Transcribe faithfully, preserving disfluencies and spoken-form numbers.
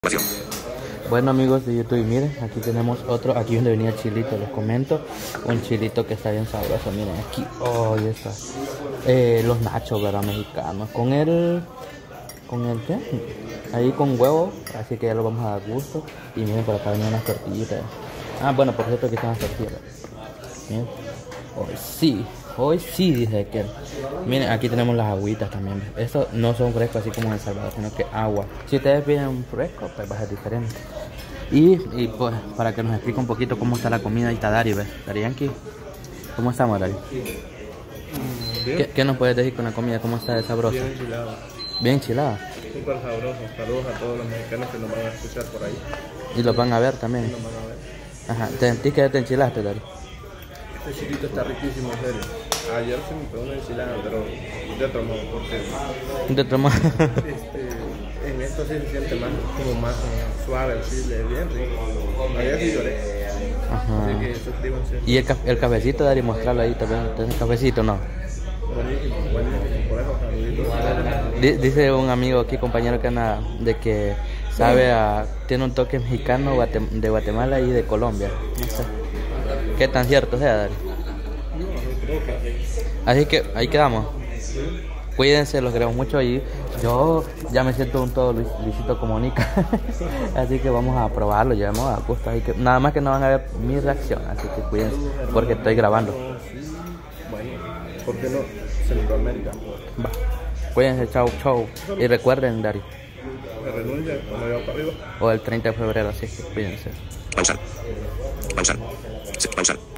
Bueno, amigos de YouTube, miren, aquí tenemos otro, aquí donde venía el chilito, les comento, un chilito que está bien sabroso, miren aquí, oh, ahí está, eh, los nachos, ¿verdad? Mexicanos, con el, con el, ¿qué? Ahí con huevo, así que ya lo vamos a dar gusto, y miren, por acá vienen unas tortillitas, ah, bueno, por cierto, aquí están las tortillas, miren, hoy sí, hoy sí, dice aquel. Miren, aquí tenemos las agüitas también. Estos no son frescos así como en El Salvador, sino que agua. Si ustedes piden fresco, pues va a ser diferente. Y, y pues, para que nos explique un poquito cómo está la comida, ahí está Dari, ¿ves? Dari Yankee. ¿Cómo estamos, Dari? ¿Qué, ¿Qué nos puedes decir con la comida? ¿Cómo está de sabrosa? Bien enchilada. Bien enchilada. Súper sabroso. Saludos a todos los mexicanos que nos van a escuchar por ahí. Y los van a ver también. Sí, nos van a ver. Ajá. ¿Te sentís que ya te enchilaste, Dari? Este chilito está riquísimo, en serio. Ayer se me pegó una enchilada, pero de otro modo, porque De otro modo. este, en esto sí se siente más, como más eh, suave el chile, bien rico. Ayer sí lloré. Ajá. Así que suscríbanse. Y el, el cafecito, Dari, mostrarlo ahí también. ¿Tienes cafecito, no? Buenísimo, buenísimo. Por eso, saluditos. D dice un amigo aquí, compañero que anda, de que sabe a, tiene un toque mexicano de Guatemala y de Colombia. No sé. ¿Qué tan cierto sea, Dari? Así que ahí quedamos. Cuídense, los queremos mucho y yo ya me siento un todo Luis, Luisito Comunica. Así que vamos a probarlo, llevamos a gusto. Así que nada más que no van a ver mi reacción, así que cuídense porque estoy grabando. Bueno, ¿por qué no? Centroamérica. Va. Cuídense, chau, chau. Y recuerden, Dari. Me renuncia cuando vaya para arriba. O el treinta de febrero, así que cuídense. Pausar. Pausar. Sí, pausar.